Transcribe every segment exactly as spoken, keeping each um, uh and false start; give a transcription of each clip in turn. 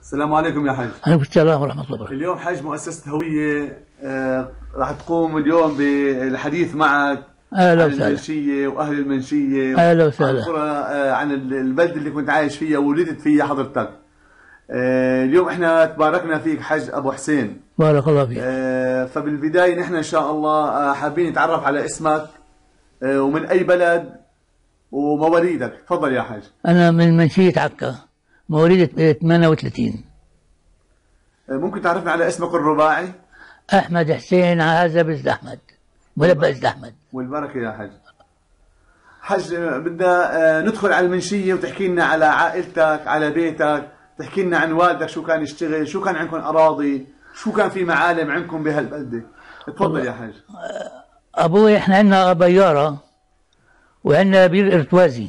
السلام عليكم يا حاج. عليكم السلام ورحمة الله وبركاته. اليوم حاج مؤسسة هوية آه راح تقوم اليوم بالحديث معك أهلا عن وسهلا. المنشية وأهل المنشية. أهلا وسهلا. عن, آه عن البلد اللي كنت عايش فيها وولدت فيها حضرتك. آه اليوم احنا تباركنا فيك حج أبو حسين. بارك الله فيك. آه فبالبداية نحن إن شاء الله آه حابين نتعرف على اسمك آه ومن أي بلد ومواليدك. تفضل يا حاج. أنا من منشية عكا، مواليد ثمانية وثلاثين. آه ممكن تعرفنا على اسمك الرباعي؟ أحمد حسين عازب إزد أحمد، ملبى إزد أحمد. والبركة يا حج. حج بدنا ندخل على المنشية وتحكي لنا على عائلتك، على بيتك، تحكي لنا عن والدك شو كان يشتغل، شو كان عندكم أراضي، شو كان في معالم عندكم بهالبلدة. تفضل يا حج. أبوي إحنا عندنا بيارة وعندنا بير ارتوازي.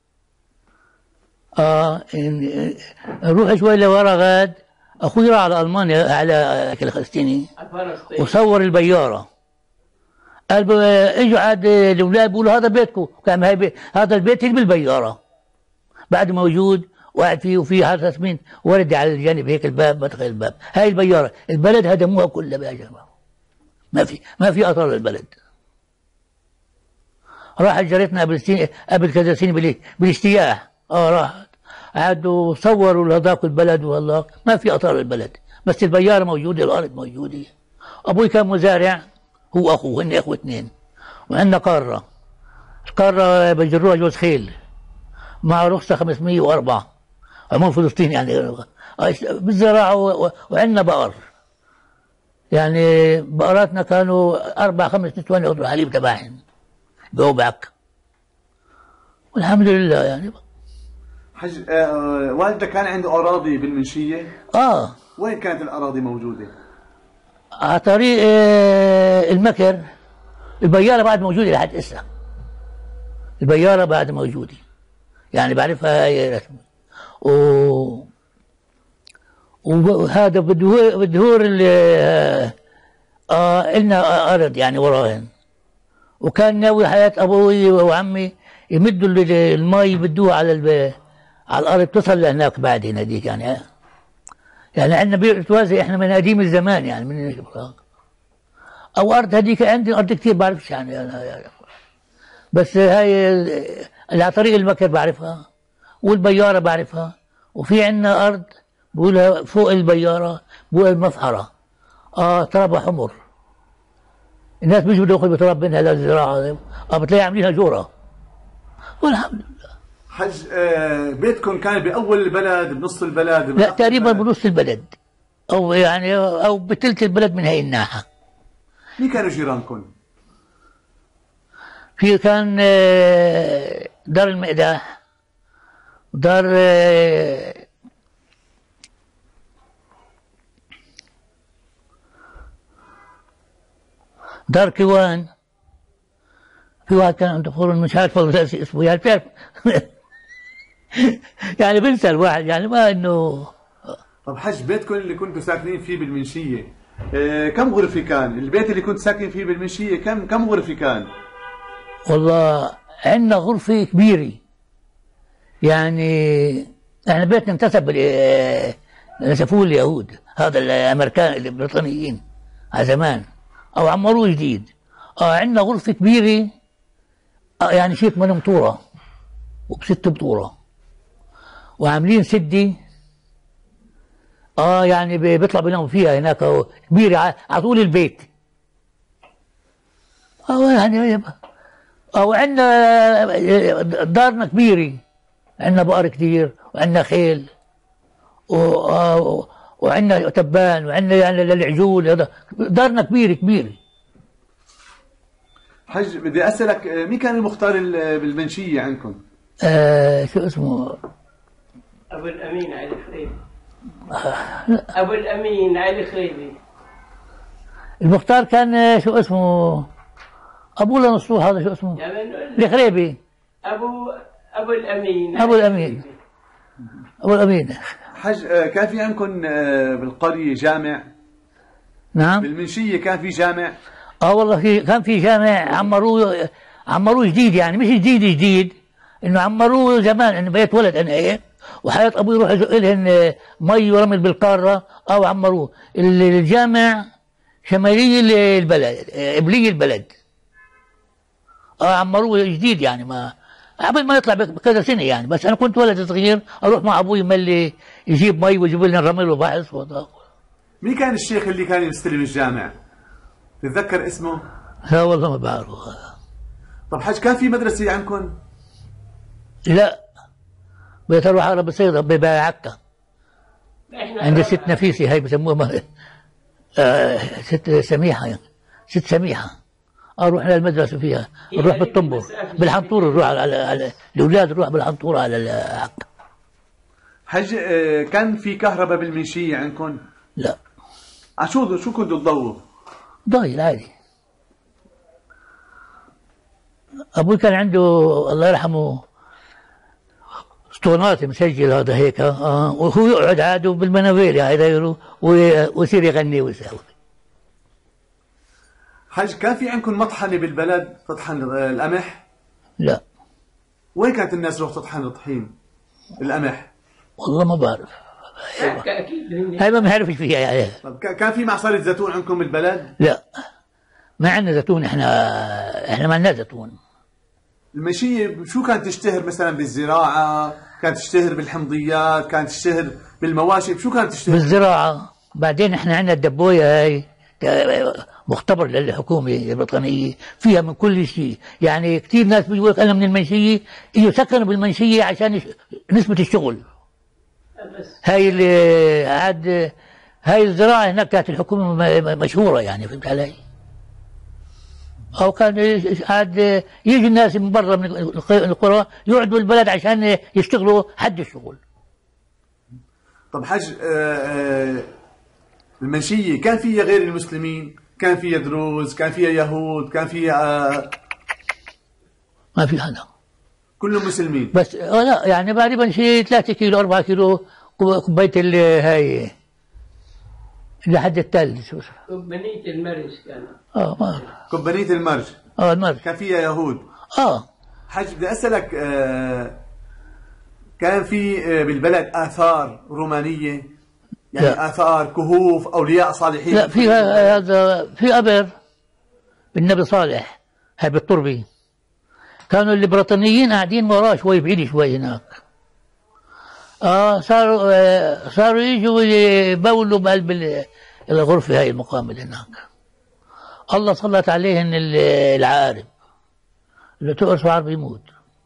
آه نروح شوي لورا غاد، أخوي راح على ألمانيا على فلسطيني وصور البيارة. قال اجوا عاد الاولاد بيقولوا هذا بيتكم، كان هاي بي... هذا البيت اللي بالبياره بعد موجود وقاعد فيه، وفي هذا اسمين وردي على الجانب هيك الباب، مدخل الباب. هاي البياره، البلد هدموها كلها يا جماعه، ما في ما في اثار للبلد. راحت جارتنا قبل سنين، قبل كذا سنه بالي... بالاجتياح، اه راحت قعدوا صوروا هذاك البلد والله ما في اثار للبلد، بس البياره موجوده، الارض موجوده. ابوي كان مزارع هو اخوه، هن اخوه اثنين، وعندنا قاره، القاره بجروها جوز خيل مع رخصه خمسمية وأربعة عموم فلسطين يعني بالزراعه، وعندنا بقر يعني بقراتنا كانوا اربع خمس نسوان ياخذوا الحليب تبعهم بوبعك والحمد لله يعني. حج آه والدك كان عنده اراضي بالمنشيه؟ اه. وين كانت الاراضي موجوده؟ على طريق آه المكر. البياره بعد موجوده لحد هسه، البياره بعد موجوده يعني بعرفها هاي رسمي. و وهذا بالدهور بالدهور اللي اه, آه لنا ارض يعني وراهن، وكان ناوي حياه ابوي وعمي يمدوا المي بدوها على الب... على الارض تصل لهناك بعد هذيك يعني. يعني عندنا بير توازي احنا من قديم الزمان يعني من او ارض هذيك عندي ارض كثير بعرفش يعني انا، بس هاي اللي على طريق المكر بعرفها والبياره بعرفها، وفي عندنا ارض بقولها فوق البياره بقول المفحره اه ترابها حمر، الناس بيجوا بده ياخذوا بتراب منها للزراعه، اه بتلاقي عاملينها جوره والحمد لله. حج آه بيتكم كان باول البلد بنص البلد؟ لا تقريبا بنص البلد او يعني او بثلث البلد من هي الناحيه. مين كانوا جيرانكم؟ في كان دار المقداح، دار دار كيوان، في واحد كان عنده فرن مش عارف والله اسمه يعني بتعرف يعني بنسى الواحد يعني ما انه. طب حج بيتكم اللي كنتوا ساكنين فيه بالمنشيه إيه كم غرفه كان؟ البيت اللي كنت ساكن فيه بالمنشيه كم كم غرفه كان؟ والله عندنا غرفه كبيره يعني، احنا بيتنا انتسب نسفوه اليهود، هذا الامريكان البريطانيين على زمان او عمروه جديد. اه عندنا غرفه كبيره آه يعني شيء ثمان مطوره وبست بطوره، وعاملين سدي اه يعني بيطلع بينام فيها هناك كبيره على طول البيت. اه يعني او عندنا دارنا كبيره، عندنا بقر كثير وعندنا خيل و... وعندنا تبان وعندنا يعني للعجول، هذا دارنا كبيره كبيره. حج بدي اسالك مين كان المختار بالمنشيه عندكم؟ آه شو اسمه؟ ابو الامين علي خريبي. ابو الامين علي خريبي. المختار كان شو اسمه؟ ابو لنصوح هذا شو اسمه؟ الخريبي. ابو ابو الامين. ابو الامين. ابو الامين. حج كان في عندكم بالقريه جامع؟ نعم. بالمنشيه كان في جامع؟ اه والله في كان في جامع عمروه عمروه جديد يعني، مش جديد جديد، انه عمروه زمان انه بيت ولد انا ايه وحياة ابوي يروح يزق لهن مي ورمل بالقاره او عمروه. الجامع شمالي البلد، قبلي البلد. اه عمروه جديد يعني، ما قبل ما يطلع بكذا سنه يعني. بس انا كنت ولد صغير اروح مع ابوي يملي يجيب مي ويجيب لنا الرمل وبحث وضاق. مين كان الشيخ اللي كان يستلم الجامع؟ تتذكر اسمه؟ لا والله ما بعرفه. طب حاج كان في مدرسه عندكم؟ لا، بيت اروح اقرا بصير بعكا عند ست نفيسي، هاي بسموها آه ست سميحه يعني. ست سميحه اروح للمدرسه فيها، نروح بالطنبور بالحنطور، نروح على, على, على الاولاد نروح بالحنطور على العكا. حج آه كان في كهرباء بالمنشيه عندكم؟ لا. عشو شو كنتوا تضووا؟ ضايل عادي. ابوي كان عنده الله يرحمه اسطوانات مسجل هذا هيك اه، وهو يقعد عاد بالمنافيل هاي ويصير يغني ويساوي. حج كان في عندكم مطحنه بالبلد تطحن القمح؟ لا. وين كانت الناس تروح تطحن الطحين؟ القمح؟ والله ما بعرف. اكيد هاي ما بنعرفش فيها يعني. طب كان في معصرة زيتون عندكم بالبلد؟ لا، ما عندنا زيتون، احنا احنا ما عندنا زيتون. المنشية شو كانت تشتهر مثلا بالزراعة؟ كانت تشتهر بالحمضيات؟ كانت تشتهر بالمواشي؟ شو كانت تشتهر؟ بالزراعة. بعدين احنا عندنا الدبوية هاي مختبر للحكومة البريطانية، فيها من كل شيء يعني. كثير ناس بيقول لك انا من المنشية، يجوا سكنوا بالمنشية عشان نسبة الشغل. هاي اللي عاد هاي الزراعة هناك كانت الحكومة مشهورة يعني، فهمت علي؟ أو كان عاد يجي الناس من برا من القرى يقعدوا البلد عشان يشتغلوا حد الشغل. طب حج المنشية كان فيها غير المسلمين؟ كان فيها دروز؟ كان فيها يهود؟ كان فيها ما في حدا، كلهم مسلمين؟ بس آه لا يعني تقريبا شيء ثلاثة كيلو أربعة كيلو كوباية اللي هاي لحد التل. شو اسمه؟ كوبانية المرج كان. اه ما كوبانية المرج. اه المرج كان فيها يهود. اه. حج بدي اسألك آه كان في آه بالبلد آثار رومانية؟ يعني لا. آثار كهوف أولياء صالحين؟ لا، في هذا في قبر بالنبي صالح هاي بالطربي، كانوا البريطانيين قاعدين وراه شوي بعيد شوي هناك. اه صاروا آه صاروا يجوا يبولوا بقلب الغرفة هاي المقام هناك. الله سلط عليهن العقارب اللي تقرص وعرب يموت.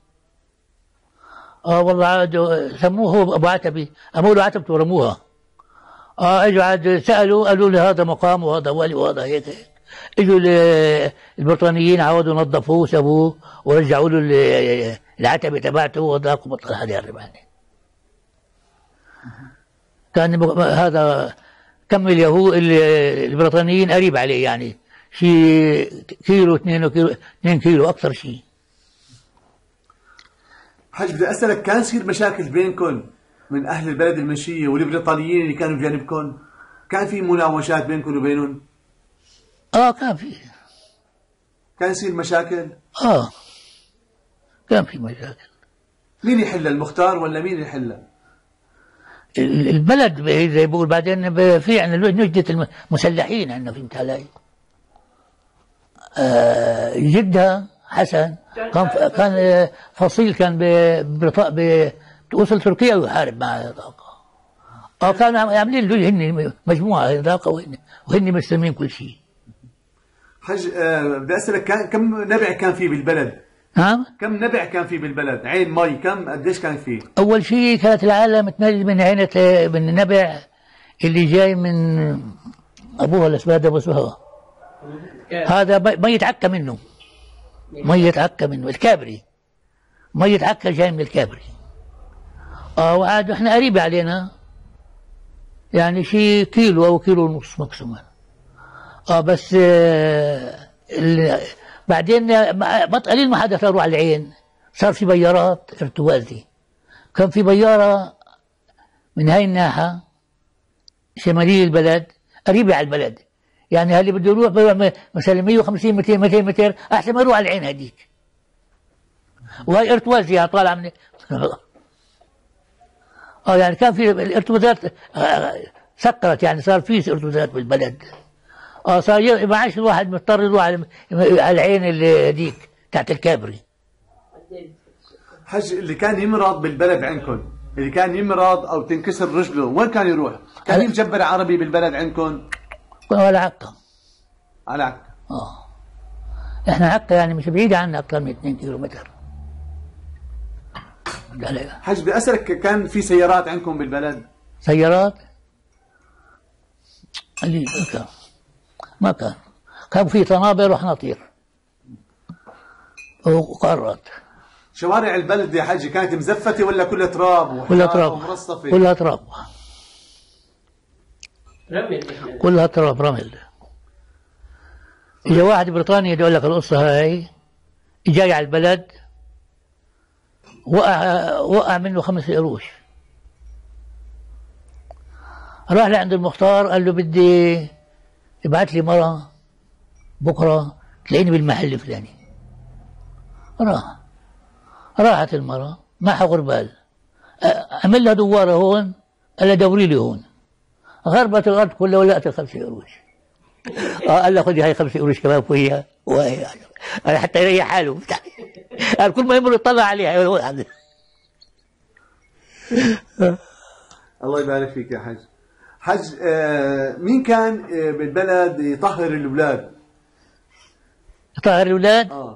اه والله عاد سموه هو ابو عتبي، قاموا له عتبته ورموها. اه اجوا عاد سالوا قالوا لي هذا مقام وهذا ولي وهذا هيك هيك. اجوا البريطانيين عاودوا نظفوه وسابوه ورجعوا له العتبه تبعته وذاك بطل حدا يقرب عليه. كان هذا كم اليهود البريطانيين قريب عليه يعني، شيء كيلو اثنين كيلو اثنين كيلو اكثر شيء. حج بدي اسالك كان يصير مشاكل بينكم من اهل البلد المنشيه والبريطانيين اللي كانوا بجانبكم؟ كان في مناوشات بينكم وبينهم؟ اه كان في. كان يصير مشاكل؟ اه كان في مشاكل. مين يحلها، المختار ولا مين يحلها؟ البلد زي بقول. بعدين في عندنا نجدة المسلحين عندنا، فهمت علي؟ آه جدها حسن كان كان فصيل كان ب وصل تركيا ويحارب مع اه كانوا عاملين له هن مجموعه ذاك وهن وهن مسلمين كل شيء. حج آه بدي اسالك كان كم نبع كان في بالبلد؟ نعم؟ كم نبع كان في بالبلد؟ عين مي كم قديش كان فيه؟ اول شيء كانت العالم تميز من عينة من النبع اللي جاي من ابوها الاسباد ابو سهى. هذا مي يتعكى منه، مي يتعكى منه الكابري، مي يتعكى جاي من الكابري. اه وعاد احنا قريب علينا يعني شيء كيلو او كيلو ونص ماكسيموم. اه بس آه بعدين بط قليل ما حدا صاروا على العين، صار في بيارات ارتوازي. كان في بياره من هاي الناحيه شماليه البلد قريبه على البلد، يعني اللي بده يروح مثلا مية وخمسين مئتين مئتين متر احسن ما يروح على العين هذيك. وهي ارتوازي طالعه من اه يعني كان في الارتباطات آه سكرت، يعني صار في ارتباطات بالبلد. اه صار ي- ما عادش الواحد مضطر يروح على على العين اللي هذيك تحت الكابري. حج اللي كان يمرض بالبلد عندكم، اللي كان يمرض او تنكسر رجله، وين كان يروح؟ كان هلا. يمجبر عربي بالبلد عندكم؟ كنا على عكا. على عكا. اه احنا عكا يعني مش بعيدة عنا اكثر من اثنين كيلو متر. حج بدي اسالك، كان في سيارات عندكم بالبلد؟ سيارات؟ قليل ما كان ما كان كان في طنابر وحناطير وقارات. شوارع البلد يا حجي كانت مزفتة ولا كلها تراب كلها وحراب تراب، ومرصفة؟ كلها تراب، رمل. كلها تراب رمل. اجى واحد بريطاني يقول لك القصه هاي، جاي على البلد وقع وقع منه خمس قروش. راح لعند المختار قال له بدي ابعث لي مرة بكره تلاقيني بالمحل الفلاني. راح راحت المرة معها غربال، عمل لها دوارة هون، قال لها دوري لي هون. غربت الارض كلها ولقت الخمس قروش. اه قال لها خذي هاي خمس قروش كمان فوقيها، وهي حتى يريح حاله. قال كل ما يمر يطلع عليها. الله يبارك فيك يا حج. حج آه مين كان آه بالبلد يطهر الاولاد؟ يطهر الاولاد؟ اه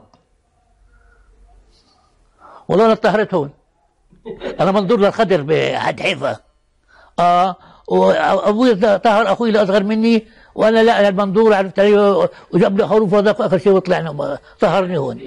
والله انا طهرت هون. انا منظور للخضر بحد حيفا. اه وابوي طهر اخوي الاصغر مني، وانا لا المنظور عرفت عليه وجاب لي حروف وذاك اخر شيء وطلعنا طهرني هون.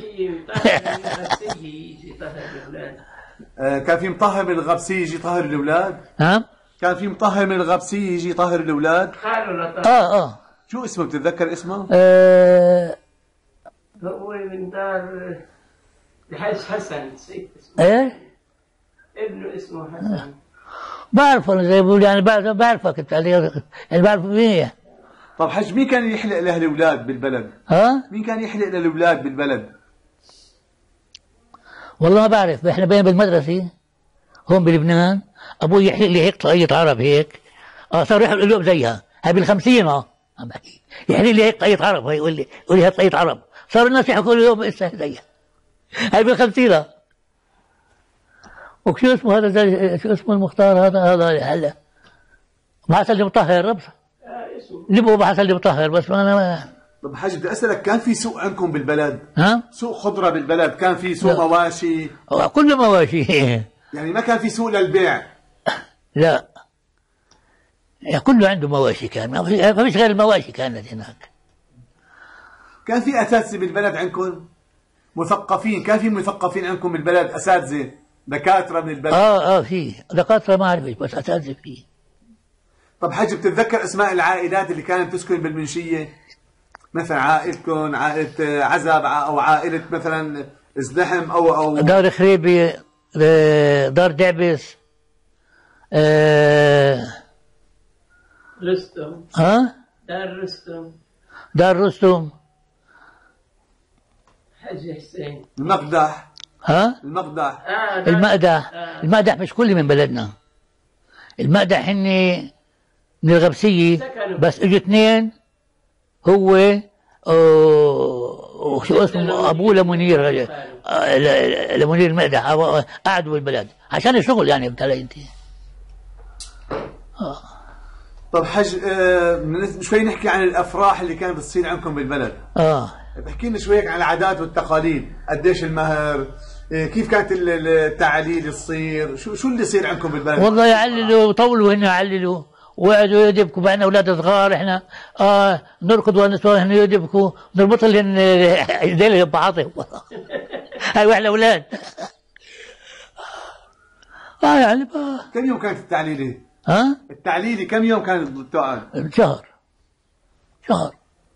آه كان في مطهر من الغبسي يجي يطهر الاولاد؟ ها؟ كان في مطهر من الغبسي يجي يطهر الاولاد؟ اه اه شو اسمه، بتتذكر اسمه؟ آه، هو من دار الحاج حسن، نسيت اسمه. ايه ابنه اسمه حسن. بعرف انا زي بقول يعني بعرف بعرفك انت يعني بعرف مين هي. طب حج مين كان يحلق له الاولاد بالبلد؟ ها؟ مين كان يحلق للاولاد بالبلد؟ والله ما بعرف، احنا بين بالمدرسه هون بلبنان ابوي يحلق لي هيك طاقية عرب هيك. اه صار يحلق اليوم زيها هاي بالخمسين. اه عم بحكي يحلق لي هيك طاقية عرب، هي يقول لي يقول لي هاي طاقية عرب. صار الناس يحكوا لي اليوم اسا زيها هاي بالخمسين. وشو اسمه هذا زي شو اسمه المختار هذا هذا هلا بعث لي مطهر ربص لبوا بعث لي مطهر بس ما انا ما. طب حاج بدي اسالك، كان في سوق عندكم بالبلد؟ ها؟ سوق خضره بالبلد؟ كان في سوق لا. مواشي؟ كله مواشي. يعني ما كان في سوق للبيع؟ لا يعني كله عنده مواشي، كان ما في- ما فيش غير المواشي كانت هناك. كان في اساتذه بالبلد عندكم؟ مثقفين؟ كان في مثقفين عندكم بالبلد؟ اساتذه دكاتره من البلد؟ اه اه في دكاتره ما اعرفش بس اساتذه في. طب حج بتتذكر اسماء العائلات اللي كانت تسكن بالمنشيه؟ مثلا عائلتكم، عائله عزب، او عائله مثلا ازدحم، او او دار خريبي، آه، دار دعبس، آه رستم. ها؟ دار رستم. دار رستم. حاج حسين. المقدح. ها؟ المقدح. آه دار- المقدح. آه. المقدح مش كل من بلدنا. المقدح هن من الغبسية، بس اجوا اثنين، هو آه، وشو اسمه ابوه لمنير، آه، ل- لمنير المقدح، آه، قعدوا بالبلد عشان الشغل يعني بتلاقي انت. طب حج آه شوي نحكي عن الافراح اللي كانت بتصير عندكم بالبلد. اه بحكي لنا شوي هيك عن العادات والتقاليد، قديش المهر، آه كيف كانت ال- ال- التعاليل تصير، شو شو اللي يصير عندكم بالبلد؟ والله يعللوا وطولوا هنا يعللوا وقعدوا يدبكوا بعنا اولاد صغار احنا اه نركض والنسوان هنا يدبكوا نربط لهم ايدينا ببعضهم. هاي واحنا اولاد. اه يعني بقى. كم يوم كانت التعليلة؟ ها؟ التعليلة كم يوم كانت بتقعد؟ شهر شهر.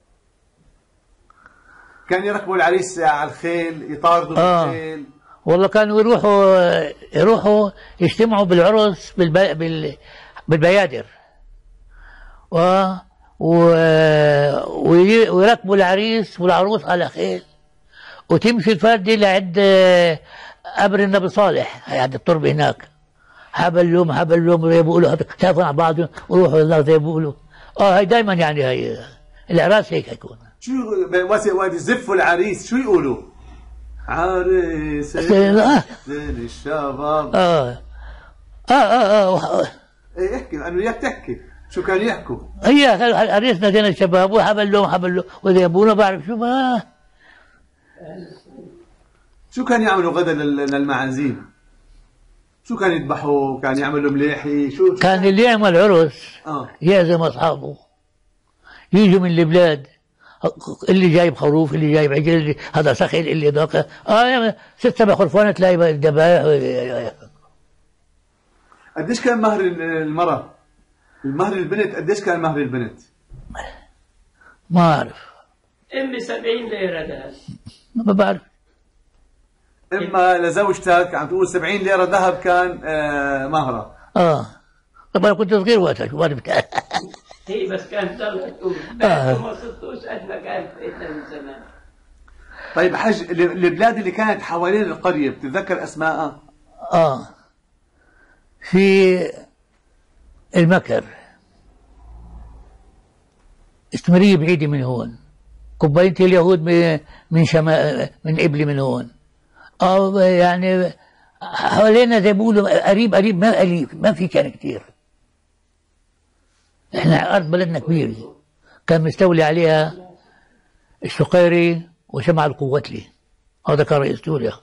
كان يركبوا العريس على الخيل، يطاردوا آه. بالخيل؟ والله كانوا يروحوا يروحوا يجتمعوا بالعرس بالبي... بال... بالبيادر و... و... وي- ويركبوا العريس والعروس على خيل وتمشي الفردة لعند قبر النبي صالح، هي عند التربة هناك، حبلهم حبلهم زي ما بيقولوا خافوا على بعضهم وروحوا لله زي ما بيقولوا. اه هي دائما يعني هي العراس هيك يكون. شو وقت يزفوا العريس شو يقولوا؟ عريس الشباب. اه اه اه اه ايه احكي لانه اياك تحكي شو كانوا يحكوا؟ هي عريسنا زين الشباب وحبلهم حبلهم وزي ما بيقولوا بعرف شو ما. شو كان يعملوا غدا للمعازيم؟ شو كان يذبحوا؟ كان يعملوا مليحي؟ شو, شو كان اللي يعمل عرس اه يعزم اصحابه يجوا من البلاد، اللي جايب خروف اللي جايب عجل اللي هذا سخل اللي ذاك اه ست سبع خرفان تلاقي الذبائح. قديش كان مهر المرأة؟ المهر البنت قديش كان مهر البنت؟ ما اعرف. امي سبعين ليرة ذهب. ما بعرف. اما لزوجتك عم تقول سبعين ليرة ذهب كان آه مهرها. اه طبعا كنت صغير وقتها شو بعرف. هي بس كانت تضل تقول بعد ما صرتوش قد ما كانت من زمان. طيب حج البلاد اللي كانت حوالين القرية بتتذكر اسماءها؟ اه في المكر استمرية بعيدة من هون، قبيلة اليهود من شمال من قبلي من هون، اه يعني حوالينا زي ما بيقولوا قريب قريب ما قريب ما في كان كثير. احنا ارض بلدنا كبيرة كان مستولي عليها الشقيري وشمع القوتلي، هذا كان رئيس سوريا.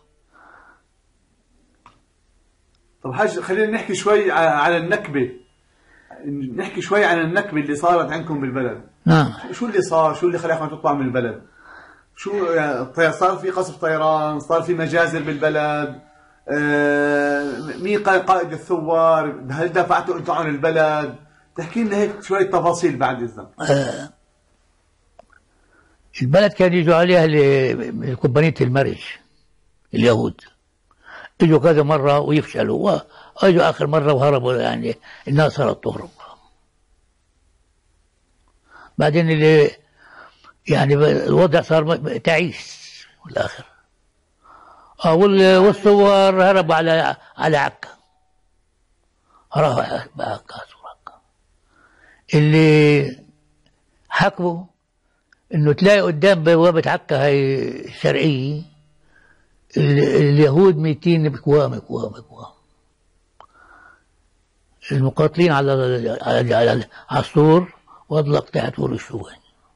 طب حاج خلينا نحكي شوي على النكبة، نحكي شوي عن النكبة اللي صارت عندكم بالبلد. نعم. شو اللي صار؟ شو اللي خلاكم تطلعوا من البلد؟ شو يعني صار في قصف طيران؟ صار في مجازر بالبلد؟ آه مين قائد الثوار؟ هل دافعتوا انتم عن البلد؟ تحكي لنا هيك شوية تفاصيل بعد إذنك. آه البلد كان يجوا عليها الكومبانية المرج اليهود، اجوا كذا مرة ويفشلوا واجوا آخر مرة وهربوا، يعني الناس صارت تهرب. بعدين اللي يعني الوضع صار تعيس والآخر. اه والثوار هربوا على على عكا، هربوا على عكا. اللي حكوا انه تلاقي قدام بوابة عكا هاي الشرقية اليهود ميتين بكوام كوام كوام، المقاتلين على على على السور واطلق تحت ورشوه.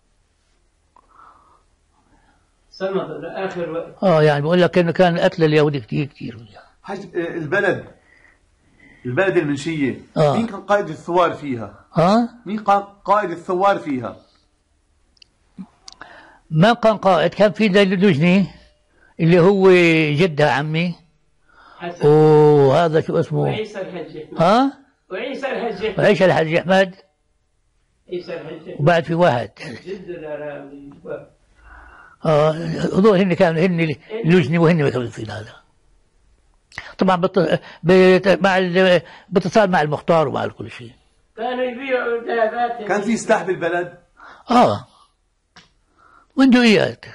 صمد لاخر وقت. اه يعني بقول لك انه كان قتل اليهود كثير كثير. حاج البلد البلد المنشية آه. مين كان قائد الثوار فيها؟ ها؟ مين قائد الثوار فيها؟ ما كان قائد، كان في دلجني اللي هو جدها عمي حسن. وهذا شو اسمه؟ وعيسى الحج احمد. ها؟ وعيسى الحج احمد. وعيسى الحج احمد. عيسى الحج احمد. وبعد في واحد جد الارامي. اه هذول هن كانوا هن اللجنه وهن كانوا في هذا. طبعا بت... بت... مع ال... باتصال مع المختار ومع كل شيء. كانوا يبيعوا ذهبات. كان في سلاح بالبلد؟ اه بندقيات.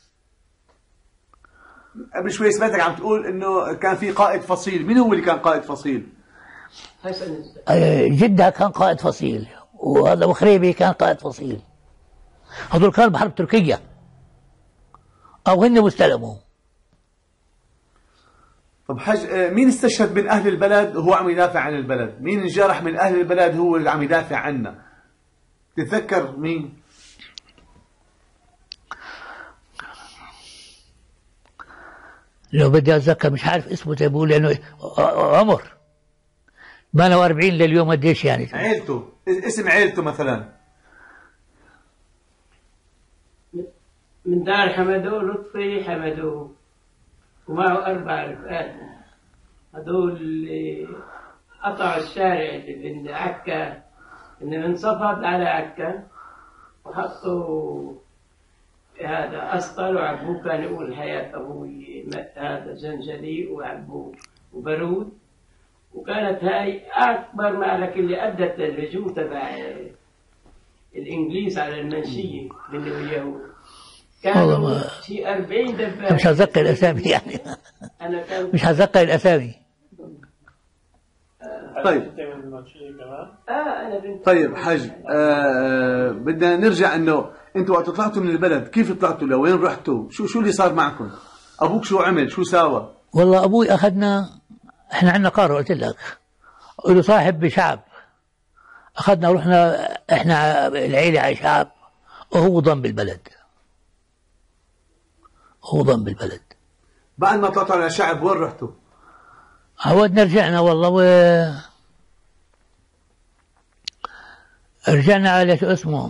قبل شوي سمعتك عم تقول انه كان في قائد فصيل، مين هو اللي كان قائد فصيل؟ حسن. آه جدها كان قائد فصيل، وهذا وخريبي كان قائد فصيل. هذول كانوا بحرب تركيا او هن مستلموا. طب حج مين استشهد من اهل البلد وهو عم يدافع عن البلد؟ مين انجرح من اهل البلد هو اللي عم يدافع عنا؟ تتذكر مين؟ لو بدي اتذكر مش عارف اسمه زي بقول لانه عمر ثمانية وأربعين لليوم قديش يعني؟ عيلته، اسم عيلته مثلا. من دار حمدو لطفي حمدو ومعه أربع رفقات، هذول اللي قطعوا الشارع اللي من عكا، اللي انصفط على عكا وحطوا هذا أسطل وعبوه، كان يقول حياة أبوي هذا جنجلي وعبوه وبارود. وكانت هاي أكبر معركة اللي أدت للهجوم تبع الإنجليز على المنشية من اليهود. كانوا في أربعين دبابة. مش هتذكر الأسامي يعني. أنا كان مش هتذكر الأسامي. طيب اه انا بنت. طيب حاج، آه بدنا نرجع انه انتوا وقت طلعتوا من البلد كيف طلعتوا؟ لوين رحتوا؟ شو شو اللي صار معكم؟ ابوك شو عمل؟ شو ساوى؟ والله ابوي اخذنا، احنا عندنا قاره قلت لك، له صاحب بشعب، اخذنا ورحنا احنا العيله على شعب، وهو ضم بالبلد، هو ضم بالبلد. بعد ما طلعتوا على شعب وين رحتوا؟ عودنا رجعنا والله، و رجعنا على شو اسمه،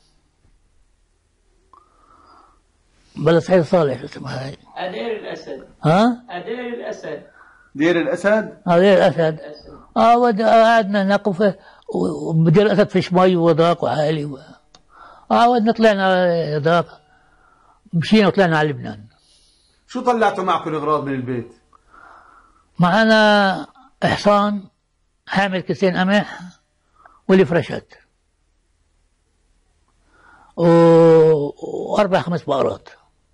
بلد سعيد صالح شو اسمها هاي؟ أدير الأسد. ها؟ أدير الأسد. دير الاسد؟ اه دير الاسد. اه ود- قعدنا هناك وف- وبدير الاسد فيش مي وذاك وعالي و... اه ودنا طلعنا ذاك، مشينا وطلعنا على لبنان. شو طلعتوا معكم الاغراض من البيت؟ معنا حصان حامل كيسين قمح والفرشات و... واربع خمس بقرات.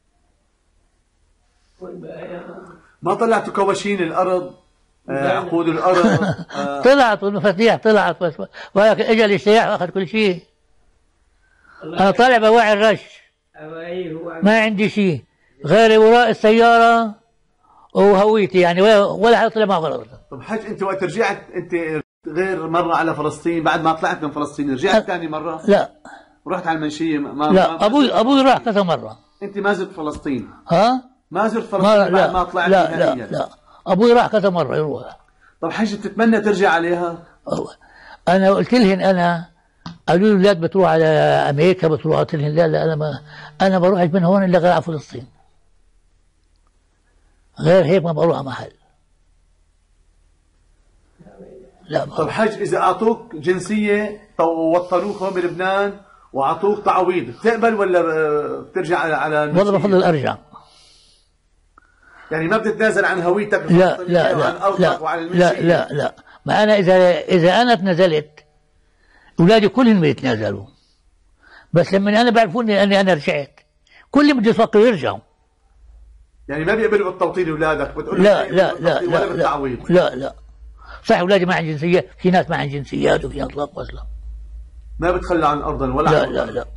ما طلعتوا كواشين الارض، آه عقود الارض؟ آه طلعت والمفاتيح طلعت، بس ولكن اجى الاجتياح واخذ كل شيء. انا طالع بواعي الرش، ما عندي شيء غير وراء السياره وهويتي، يعني ولا حد طلع مع غلط. طب حاج، انت وقت رجعت انت غير مره على فلسطين، بعد ما طلعت من فلسطين رجعت ثاني مره؟ لا ورحت على المنشيه؟ ما لا ما ابوي ابوي راح كذا مره. انت ما زرت فلسطين؟ ها؟ ما زرت فلسطين ما بعد لا ما طلعت لا لا نهائيا؟ لا ابوي راح كذا مره يروح. طب حاج، بتتمنى ترجع عليها؟ انا قلت لهن، انا قالوا لي الاولاد بتروح على امريكا بتروح، قلت لهن لا لا انا ما انا بروح من هون الا غير على فلسطين، غير هيك ما بروح على محل. لا طب حاج، اذا اعطوك جنسيه ووطنوك هون بلبنان واعطوك تعويض، بتقبل ولا بترجع على على والله المنشية؟ بفضل ارجع. يعني ما بتتنازل عن هويتك لا الفلسطينية لا وعن لا ارضك لا وعن المنشيه؟ لا لا لا ما انا اذا اذا انا تنازلت اولادي كلهم بيتنازلوا، بس لما انا بيعرفوني اني انا رجعت كلهم بده يفكروا يرجعوا. يعني ما بيقبلوا بالتوطين اولادك؟ بتقول لا لا لا ولا لا بالتعويض؟ لا لا صح، اولادي ما عندهم جنسيه، في ناس ما عندهم جنسيات وفي ناس لا اصلا. ما بتخلى عن ارضا ولا لا عن لا وطن؟ لا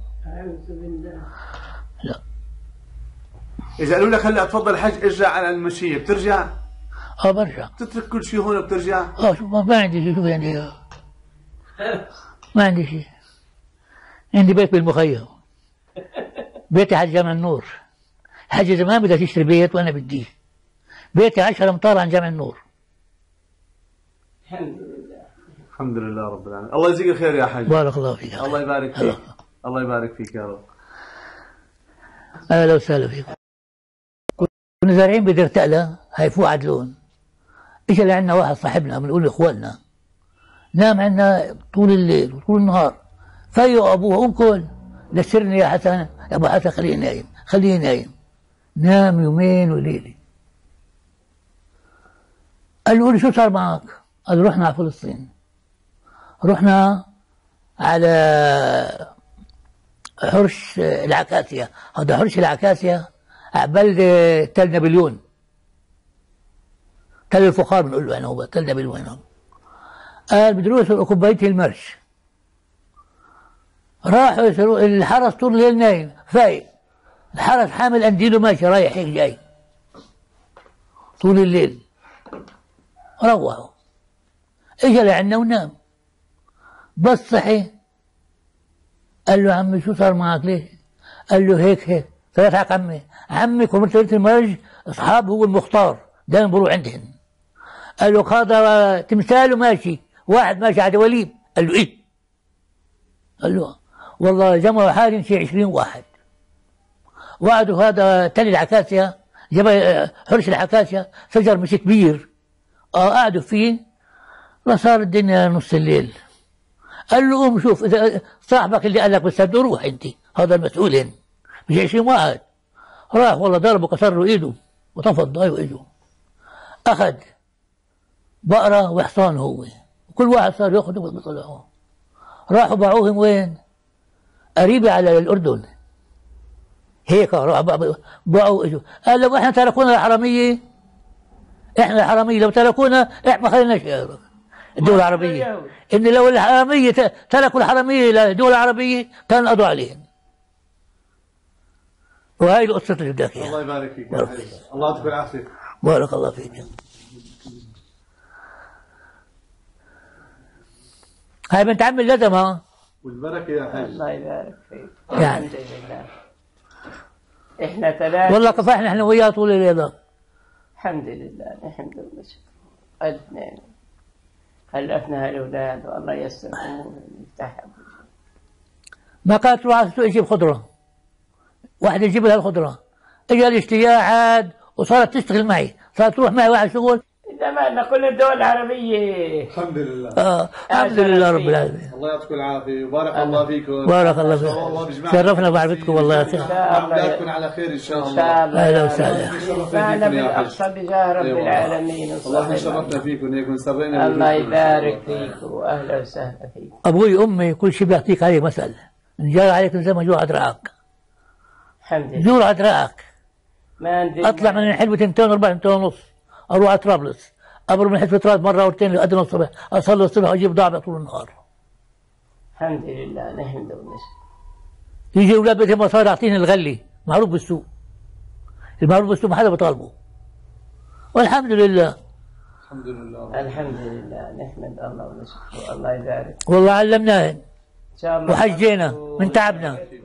لا. اذا قالوا لك هلا تفضل حج ارجع على المنشيه، بترجع؟ اه برجع. تترك كل شيء هون وبترجع؟ اه شوف ما ما عندي شيء، شوف عندي ما عندي شيء. عندي بيت بالمخيم، بيتي على جامع النور. حاجة زمان بدها تشتري بيت وانا بديه، بيتي عشرة امتار عن جامع النور. الحمد لله. الحمد لله رب العالمين. الله يجزيك الخير يا حاج. بارك الله فيك. الله يبارك فيك. الله يبارك فيك يا رب. اهلا وسهلا فيكم. كنا زارعين بدير تقلة، هاي فوق عدلون. اجى لعنا واحد صاحبنا بنقول اخواننا، نام عنا طول الليل وطول النهار، فيو ابوه قوم كل لشرني يا حسن، يا ابو حسن خليه نايم خليه نايم. نام يومين وليله. قال له شو صار معك؟ قال رحنا على فلسطين، رحنا على حرش العكاسية. هذا حرش العكاسية عبال تل نابليون، تل الفخار بنقول له، يعني هو تل نابليون. قال بدهم يسرقوا كوباية المرش، راحوا يسرقوا. الحرس طول الليل نايم فايق، الحرس حامل قنديله ماشي رايح هيك جاي طول الليل. روحوا، اجى لعنا ونام. بس صحي قال له عمي شو صار معك ليه؟ قال له هيك هيك. طلعت عمي عمي كومنترية المرج اصحاب هو المختار دائما بروح عندهن. قال له هذا تمثاله ماشي، واحد ماشي على دواليب. قال له ايه؟ قال له والله جمعوا حالهم شي عشرين واحد، وقعدوا هذا تل العكاسية، جبل حرش العكاسية شجر مش كبير، اه قعدوا فيه لصار الدنيا نص الليل. قال له قوم شوف اذا صاحبك اللي قال لك بتصدق روح انت، هذا المسؤول هن مش عشرين واحد. راح والله ضربه كسر له ايده وطفى ضاي واجه. اخذ بقره وحصان هو، وكل واحد صار ياخذ ويطلعوه. راحوا باعوهم وين؟ قريبه على الاردن هيك. باعوا اجوا. قال لو احنا تركونا الحراميه، احنا الحراميه لو تركونا احنا ما خليناش، الدول العربية، إن لو الحرامية تركوا الحرامية للدول العربية كان قضوا عليهم. وهي القصة اللي بدك إياها. الله يبارك فيك. الله يعطيك العافية. بارك الله فيك. هاي بنت عمي اللدم ها. والبركة يا حاج. الله يبارك فيك. يعني. الحمد لله. احنا ثلاثة. والله كفاحنا احنا وياه طول الليل. الحمد لله نحمد الله شكرا. الاثنين. خلفنا هالأولاد والله ييسر أمورهم ويفتح أبوابهم. ما كانت تروح على السوق تجيب خضرة. واحدة تجيب لها الخضرة. اجى الاشتياق عاد وصارت تشتغل معي، صارت تروح معي واحد شغل. زماننا كل الدول العربية. الحمد لله. اه الحمد لله رب العالمين. الله يعطيكم العافية وبارك الله فيكم. بارك الله فيكم. شرفنا بمعرفتكم والله يا شيخ. أولادكم على خير إن شاء الله. إن شاء الله. أهلا وسهلا. معنا بالأقصى بجاه رب العالمين. الله شرفنا فيكم هيك ونسرينا. الله يبارك فيكم وأهلا وسهلا فيكم. أبوي أمي كل شيء بيعطيك عليه مثل. إن جاء عليك زي ما جوع أدراك. الحمد لله. جوع أدراك. ما عندي. أطلع من الحلبة تنتين أربع تنتين ونص أروح على طرابلس. أبر من حلبة طرابلس مرة أو لأذن الصبح، أصلي الصبح وأجيب ضاعة طول النهار. الحمد لله نحمد ونشكر. يجي أولاد بيتهم صار يعطيني الغلي معروف بالسوق. المعروف بالسوق ما حدا بطالبه. والحمد لله. الحمد لله. الحمد لله نحمد الله ونشكر الله يبارك. والله علمناهن إن شاء الله. وحجينا من تعبنا.